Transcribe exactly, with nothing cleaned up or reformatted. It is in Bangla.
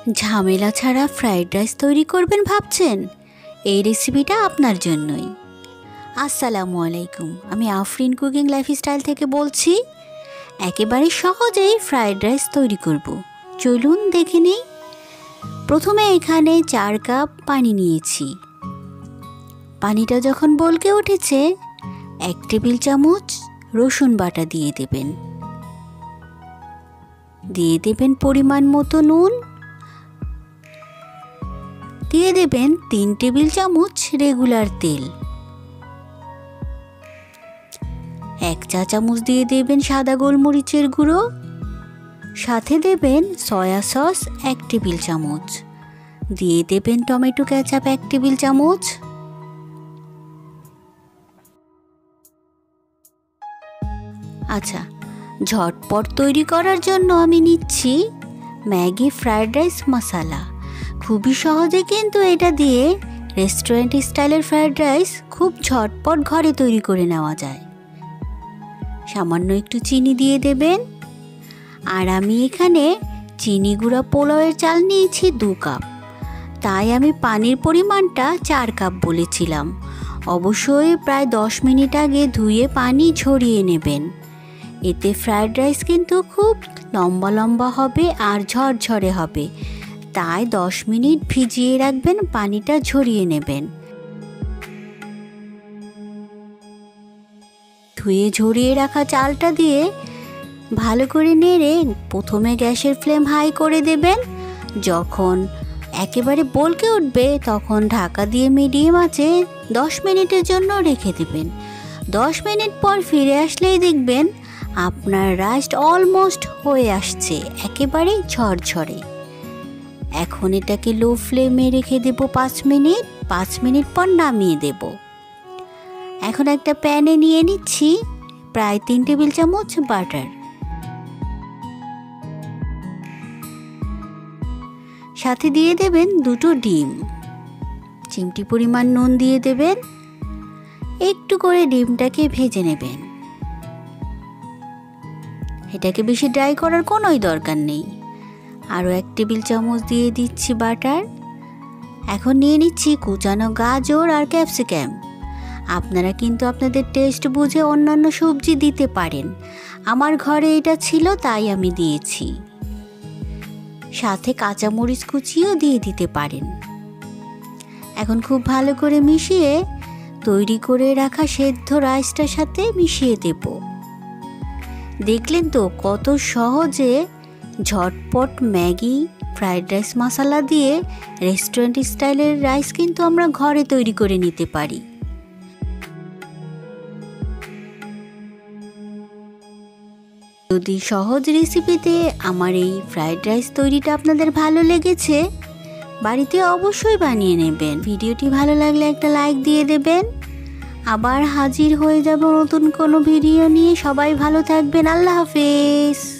ঝামেলা ছাড়া ফ্রাইড রাইস তৈরি করবেন ভাবছেন? এই রেসিপিটা আপনার জন্যই। আসসালামু আলাইকুম, আমি আফরিন কুকিং লাইফস্টাইল থেকে বলছি। একেবারে সহজেই ফ্রাইড রাইস তৈরি করব, চলুন দেখে নিই। প্রথমে এখানে চার কাপ পানি নিয়েছি। পানিটা যখন বলকে উঠেছে, এক টেবিল চামচ রসুন বাটা দিয়ে দেবেন। দিয়ে দেবেন পরিমাণ মতো নুন। দিয়ে দেবেন তিন টেবিল চামচ রেগুলার তেল। এক চা চামচ দিয়ে দেবেন সাদা গোলমরিচের গুঁড়ো। সাথে দেবেন সয়া সস এক টেবিল চামচ। দিয়ে দেবেন টমেটো কেচাপ এক টেবিল চামচ। আচ্ছা, ঝটপট তৈরি করার জন্য আমি নিচ্ছি ম্যাগি ফ্রাইড রাইস মশলা। খুবই সহজে কিন্তু এটা দিয়ে রেস্টুরেন্ট স্টাইলের ফ্রাইড রাইস খুব ঝটপট ঘরে তৈরি করে নেওয়া যায়। সামান্য একটু চিনি দিয়ে দেবেন। আর আমি এখানে চিনি গুঁড়া পোলাওয়ের চাল নিয়েছি দু কাপ, তাই আমি পানির পরিমাণটা চার কাপ বলেছিলাম। অবশ্যই প্রায় দশ মিনিট আগে ধুয়ে পানি ঝরিয়ে নেবেন। এতে ফ্রাইড রাইস কিন্তু খুব লম্বা লম্বা হবে আর ঝরঝরে হবে, তাই দশ মিনিট ভিজিয়ে রাখবেন, পানিটা ঝরিয়ে নেবেন। ধুয়ে ঝরিয়ে রাখা চালটা দিয়ে ভালো করে নেড়ে প্রথমে গ্যাসের ফ্লেম হাই করে দেবেন। যখন একেবারে বলকে উঠবে তখন ঢাকা দিয়ে মিডিয়াম আঁচে দশ মিনিটের জন্য রেখে দেবেন। দশ মিনিট পর ফিরে আসলেই দেখবেন আপনার রাইস অলমোস্ট হয়ে আসছে, একেবারেই ঝরঝরে। এখন এটাকে লো ফ্লেমে রেখে দেব পাঁচ মিনিট। পাঁচ মিনিট পর নামিয়ে দেব। এখন একটা প্যানে নিয়ে নিচ্ছি প্রায় তিন টেবিল চামচ বাটার। সাথে দিয়ে দেবেন দুটো ডিম। চিমটি পরিমাণ নুন দিয়ে দেবেন। একটু করে ডিমটাকে ভেজে নেবেন। এটাকে বেশি ড্রাই করার কোনোই দরকার নেই। আরও এক টেবিল চামচ দিয়ে দিচ্ছি বাটার। এখন নিয়ে নিচ্ছি কুচানো গাজর আর ক্যাপসিকাম। আপনারা কিন্তু আপনাদের টেস্ট বুঝে অন্যান্য সবজি দিতে পারেন। আমার ঘরে এটা ছিল তাই আমি দিয়েছি। সাথে কাঁচামরিচ কুচিও দিয়ে দিতে পারেন। এখন খুব ভালো করে মিশিয়ে তৈরি করে রাখা সেদ্ধ রাইসটার সাথে মিশিয়ে দেব। দেখলেন তো কত সহজে ঝটপট ম্যাগি ফ্রাইড রাইস মশলা দিয়ে রেস্টুরেন্ট স্টাইলের রাইস কিন্তু আমরা ঘরে তৈরি করে নিতে পারি। যদি সহজ রেসিপিতে আমার এই ফ্রাইড রাইস তৈরিটা আপনাদের ভালো লেগেছে, বাড়িতে অবশ্যই বানিয়ে নেবেন। ভিডিওটি ভালো লাগলে একটা লাইক দিয়ে দেবেন। আবার হাজির হয়ে যাব নতুন কোনো ভিডিও নিয়ে। সবাই ভালো থাকবেন। আল্লাহ হাফেজ।